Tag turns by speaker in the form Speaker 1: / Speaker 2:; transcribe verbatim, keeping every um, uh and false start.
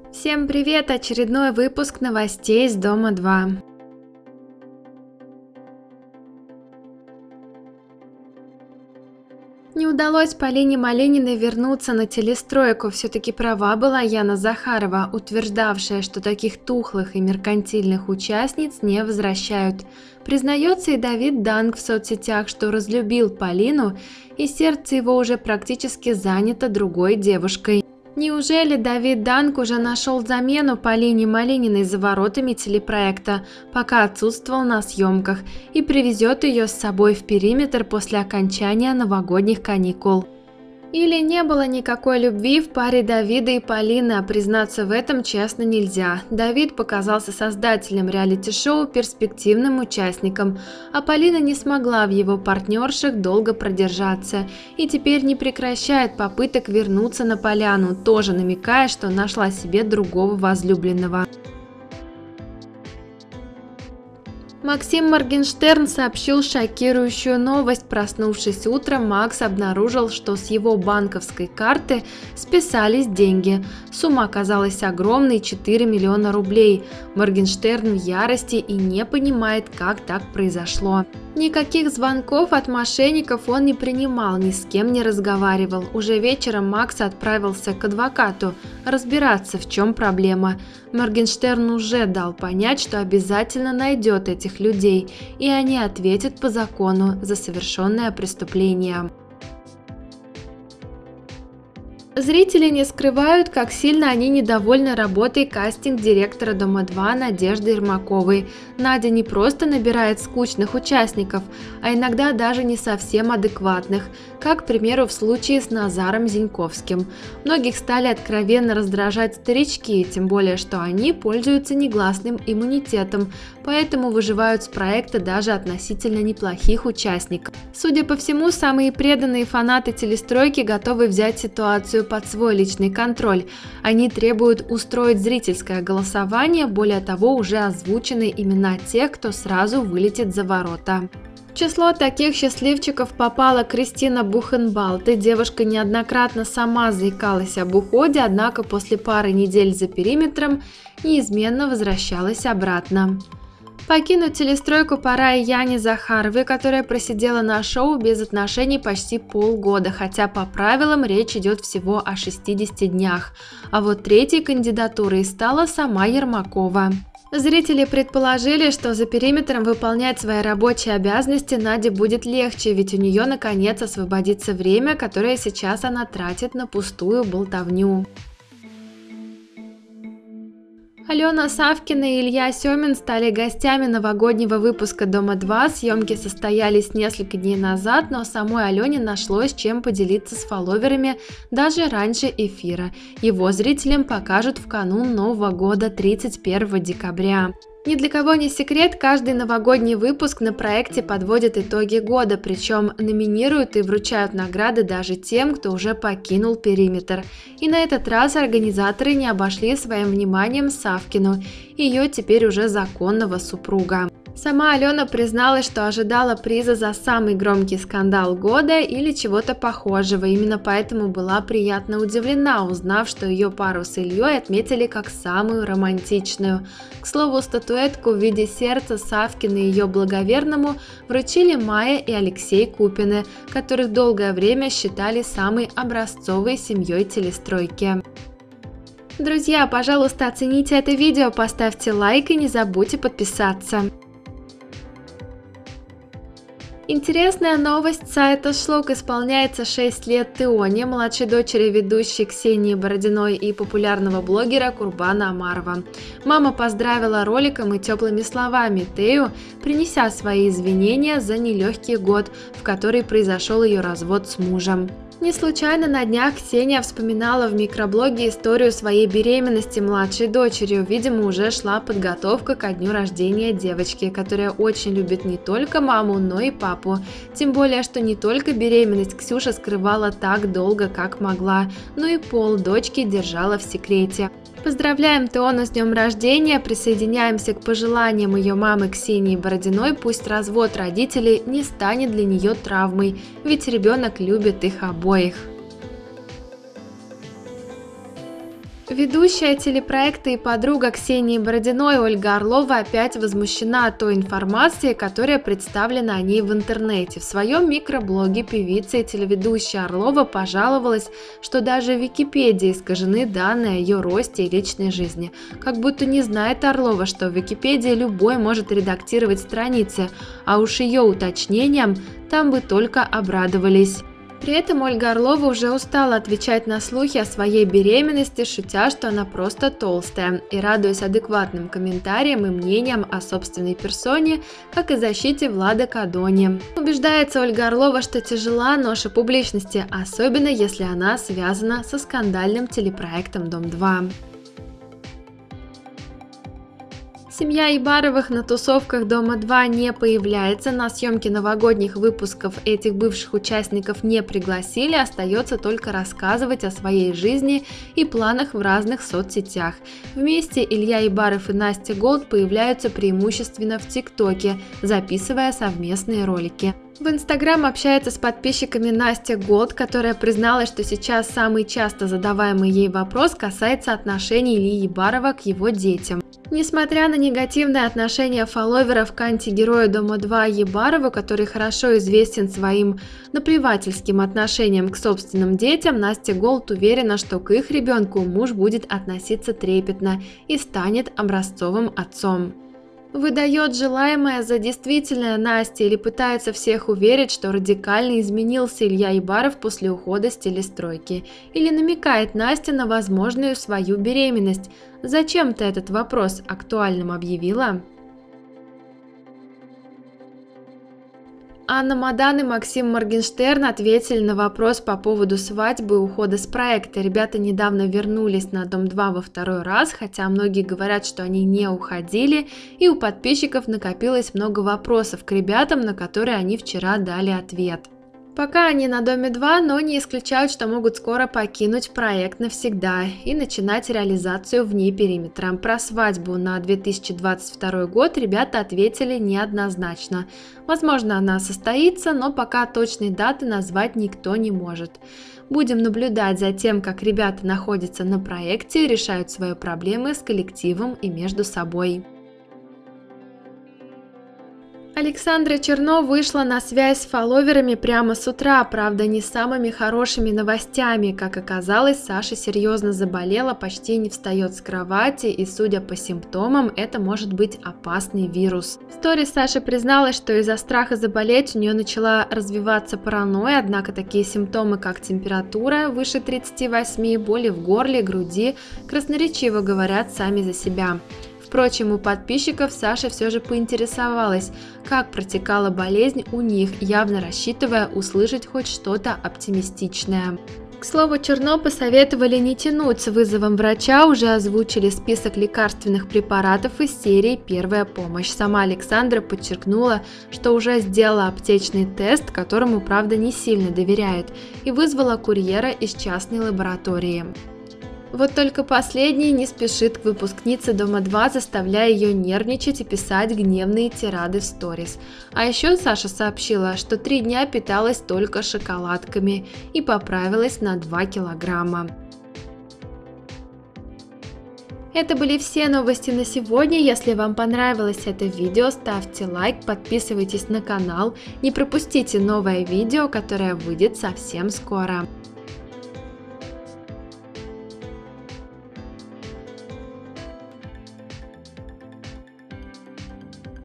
Speaker 1: Всем привет! Очередной выпуск новостей из Дома два. Не удалось Полине Малининой вернуться на телестройку, все-таки права была Яна Захарова, утверждавшая, что таких тухлых и меркантильных участниц не возвращают. Признается и Давид Данг в соцсетях, что разлюбил Полину, и сердце его уже практически занято другой девушкой. Неужели Давид Данг уже нашел замену Полине Малининой за воротами телепроекта, пока отсутствовал на съемках, и привезет ее с собой в периметр после окончания новогодних каникул? Или не было никакой любви в паре Давида и Полины, а признаться в этом честно нельзя. Давид показался создателем реалити-шоу, перспективным участником, а Полина не смогла в его партнерших долго продержаться и теперь не прекращает попыток вернуться на поляну, тоже намекая, что нашла себе другого возлюбленного. Максим Моргенштерн сообщил шокирующую новость. Проснувшись утром, Макс обнаружил, что с его банковской карты списались деньги. Сумма оказалась огромной – четыре миллиона рублей. Моргенштерн в ярости и не понимает, как так произошло. Никаких звонков от мошенников он не принимал, ни с кем не разговаривал. Уже вечером Макс отправился к адвокату разбираться, в чем проблема. Моргенштерн уже дал понять, что обязательно найдет этих людей, и они ответят по закону за совершенное преступление. Зрители не скрывают, как сильно они недовольны работой кастинг-директора Дома два Надежды Ермаковой. Надя не просто набирает скучных участников, а иногда даже не совсем адекватных, как, к примеру, в случае с Назаром Зиньковским. Многих стали откровенно раздражать старички, тем более, что они пользуются негласным иммунитетом, поэтому выживают с проекта даже относительно неплохих участников. Судя по всему, самые преданные фанаты телестройки готовы взять ситуацию под свой личный контроль. Они требуют устроить зрительское голосование, более того, уже озвучены имена тех, кто сразу вылетит за ворота. В число таких счастливчиков попала Кристина Бухенвальд, и девушка неоднократно сама заикалась об уходе, однако после пары недель за периметром неизменно возвращалась обратно. Покинуть телестройку пора и Яне Захаровой, которая просидела на шоу без отношений почти полгода, хотя по правилам речь идет всего о шестидесяти днях. А вот третьей кандидатурой стала сама Ермакова. Зрители предположили, что за периметром выполнять свои рабочие обязанности Наде будет легче, ведь у нее наконец освободится время, которое сейчас она тратит на пустую болтовню. Алена Савкина и Илья Семин стали гостями новогоднего выпуска Дома два. Съемки состоялись несколько дней назад, но самой Алене нашлось чем поделиться с фолловерами даже раньше эфира. Его зрителям покажут в канун Нового года тридцать первого декабря. Ни для кого не секрет, каждый новогодний выпуск на проекте подводит итоги года, причем номинируют и вручают награды даже тем, кто уже покинул периметр. И на этот раз организаторы не обошли своим вниманием Савкину, ее теперь уже законного супруга. Сама Алена призналась, что ожидала приза за самый громкий скандал года или чего-то похожего, именно поэтому была приятно удивлена, узнав, что ее пару с Ильей отметили как самую романтичную. К слову, статуэтку в виде сердца Савкина и ее благоверному вручили Майя и Алексей Купины, которых долгое время считали самой образцовой семьей телестройки. Друзья, пожалуйста, оцените это видео, поставьте лайк и не забудьте подписаться. Интересная новость: сайта Шлок исполняется шесть лет Теоне, младшей дочери ведущей Ксении Бородиной и популярного блогера Курбана Омарова. Мама поздравила роликом и теплыми словами Тею, принеся свои извинения за нелегкий год, в который произошел ее развод с мужем. Не случайно на днях Ксения вспоминала в микроблоге историю своей беременности младшей дочерью. Видимо, уже шла подготовка ко дню рождения девочки, которая очень любит не только маму, но и папу. Тем более, что не только беременность Ксюша скрывала так долго, как могла, но и пол дочки держала в секрете. Поздравляем Теону с днем рождения, присоединяемся к пожеланиям ее мамы Ксении Бородиной, пусть развод родителей не станет для нее травмой, ведь ребенок любит их обоих. Ведущая телепроекта и подруга Ксении Бородиной Ольга Орлова опять возмущена той информацией, которая представлена о ней в интернете. В своем микроблоге певица и телеведущая Орлова пожаловалась, что даже в Википедии искажены данные о ее росте и личной жизни. Как будто не знает Орлова, что в Википедии любой может редактировать страницы, а уж ее уточнениям там бы только обрадовались. При этом Ольга Орлова уже устала отвечать на слухи о своей беременности, шутя, что она просто толстая, и радуясь адекватным комментариям и мнениям о собственной персоне, как и защите Влада Кадони. Убеждается Ольга Орлова, что тяжела ноша публичности, особенно если она связана со скандальным телепроектом «Дом-два». Семья Ибаровых на тусовках Дома-два не появляется, на съемки новогодних выпусков этих бывших участников не пригласили, остается только рассказывать о своей жизни и планах в разных соцсетях. Вместе Илья Ибаров и Настя Голд появляются преимущественно в ТикТоке, записывая совместные ролики. В Инстаграм общается с подписчиками Настя Голд, которая призналась, что сейчас самый часто задаваемый ей вопрос касается отношений Ильи Ибарова к его детям. Несмотря на негативное отношение фолловеров к антигерою Дома-два Ебарову, который хорошо известен своим наплевательским отношением к собственным детям, Настя Голд уверена, что к их ребенку муж будет относиться трепетно и станет образцовым отцом. Выдает желаемое за действительное Настя или пытается всех уверить, что радикально изменился Илья Ибаров после ухода с телестройки, или намекает Настя на возможную свою беременность. Зачем ты этот вопрос актуальным объявила? Анна Мадан и Максим Моргенштерн ответили на вопрос по поводу свадьбы и ухода с проекта. Ребята недавно вернулись на Дом-два во второй раз, хотя многие говорят, что они не уходили, и у подписчиков накопилось много вопросов к ребятам, на которые они вчера дали ответ. Пока они на Доме-два, но не исключают, что могут скоро покинуть проект навсегда и начинать реализацию вне периметра. Про свадьбу на две тысячи двадцать второй год ребята ответили неоднозначно. Возможно, она состоится, но пока точной даты назвать никто не может. Будем наблюдать за тем, как ребята находятся на проекте и решают свои проблемы с коллективом и между собой. Александра Черно вышла на связь с фолловерами прямо с утра, правда не с самыми хорошими новостями. Как оказалось, Саша серьезно заболела, почти не встает с кровати, и судя по симптомам, это может быть опасный вирус. В сторис Саша призналась, что из-за страха заболеть у нее начала развиваться паранойя, однако такие симптомы, как температура выше тридцати восьми, боли в горле, груди, красноречиво говорят сами за себя. Впрочем, у подписчиков Саша все же поинтересовалась, как протекала болезнь у них, явно рассчитывая услышать хоть что-то оптимистичное. К слову, Черно посоветовали не тянуть с вызовом врача, уже озвучили список лекарственных препаратов из серии «Первая помощь». Сама Александра подчеркнула, что уже сделала аптечный тест, которому, правда, не сильно доверяет, и вызвала курьера из частной лаборатории. Вот только последний не спешит к выпускнице Дома-два, заставляя ее нервничать и писать гневные тирады в сторис. А еще Саша сообщила, что три дня питалась только шоколадками и поправилась на два килограмма. Это были все новости на сегодня. Если вам понравилось это видео, ставьте лайк, подписывайтесь на канал, не пропустите новое видео, которое выйдет совсем скоро.